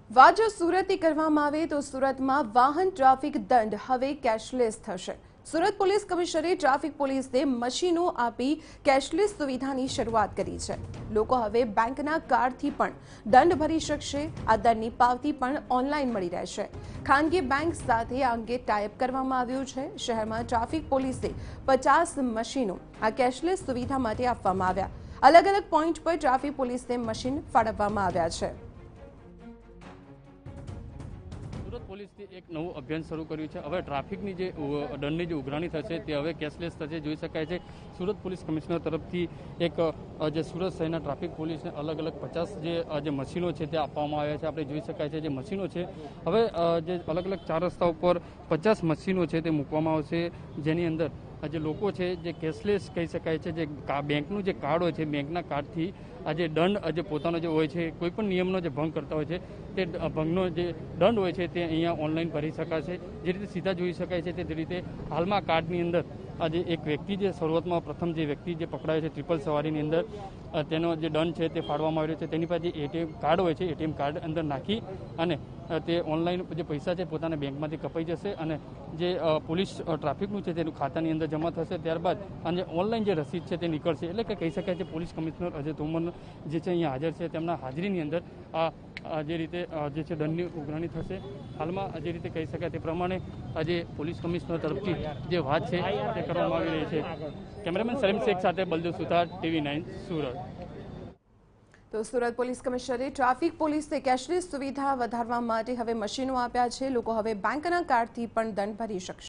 વાત જો સુરતની કરવામાં આવે તો સુરતમાં વાહન ટ્રાફિક દંડ હવે કેશલેસ થશે। સુરત પોલીસ કમિશનરે ટ્રાફિક પોલીસને મશીનો આપી કેશલેસ સુવિધાની શરૂઆત કરી છે। લોકો હવે બેંકના કાર્ડથી પણ દંડ ભરી શકશે। આ દંડની પાવતી પણ ઓનલાઈન મળી રહેશે। ખાનગી બેંક સાથે આ અંગે ટાઈપ કરવામાં આવ્યું છે। શહેરમાં ટ્રાફિક પોલીસે 50 મશીનો આ કેશલેસ સુવિધા માટે આપવામાં આવ્યા। અલગ અલગ પોઈન્ટ પર ટ્રાફિક પોલીસને મશીન ફાળવવામાં આવ્યા છે। સુરત પોલીસે એક નવું અભિયાન શરૂ કર્યું છે। હવે ટ્રાફિકની જે દંડની જે ઉઘરાણી થશે તે હવે કેશલેસ થશે। જોઈ શકાય છે સુરત પોલીસ કમિશનર તરફથી એક જે સુરત શહેરના ટ્રાફિક પોલીસને અલગ અલગ 50 જે મશીનો છે તે આપવામાં આવ્યા છે। આપણે જોઈ શકાય છે જે મશીનો છે હવે જે અલગ અલગ 4 રસ્તા ઉપર 50 મશીનો છે તે મૂકવામાં આવશે, જેની અંદર જે લોકો છે જે કેશલેસ કહી શકાય છે, જે બેંકનું જે કાર્ડ હોય છે બેંકના કાર્ડથી આ જે દંડ જે પોતાનો જે હોય છે કોઈ પણ નિયમનો જે ભંગ કરતા હોય છે તે ભંગનો જે દંડ હોય છે તે અહીંયા ઓનલાઈન ભરી શકાશે। જે રીતે સીધા જોઈ શકાય છે તે રીતે હાલમાં કાર્ડની અંદર આજે એક વ્યક્તિ જે શરૂઆતમાં પ્રથમ જે વ્યક્તિ જે પકડાયો છે ટ્રિપલ સવારીની અંદર તેનો જે દંડ છે તે ફાળવામાં આવ્યો છે। તેની પાસે એટીએમ કાર્ડ હોય છે, એટીએમ કાર્ડ અંદર નાખી અને તે ઓનલાઈન જે પૈસા છે પોતાના બેંકમાંથી કપાઈ જશે અને જે પોલીસ ટ્રાફિકનું છે તેનું ખાતાની અંદર જમા થશે। ત્યારબાદ અને ઓનલાઈન જે રસીદ છે તે નીકળશે। એટલે કે કહી શકાય છે પોલીસ કમિશનર અજય તોમર જે છે અહીંયા હાજર છે, તેમના હાજરીની અંદર આ જે રીતે જે છે દંડની ઉઘરાણી થશે। હાલમાં જે રીતે કહી શકાય તે પ્રમાણે આજે પોલીસ કમિશનર તરફથી જે વાત છે તે કરવામાં આવી રહી છે। કેમેરામેન સલીમ શેખ સાથે બલદેવ સુથાર, TV9 સુરત। તો સુરત પોલીસ કમિશનરે ટ્રાફિક પોલીસને કેશલેસ સુવિધા વધારવા માટે હવે મશીનો આપ્યા છે। લોકો હવે બેંકના કાર્ડથી પણ દંડ ભરી શકશે।